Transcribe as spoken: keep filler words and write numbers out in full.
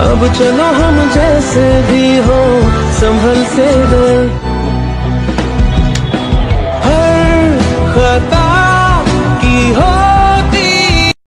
अब चलो हम जैसे भी हो संभल से रहे।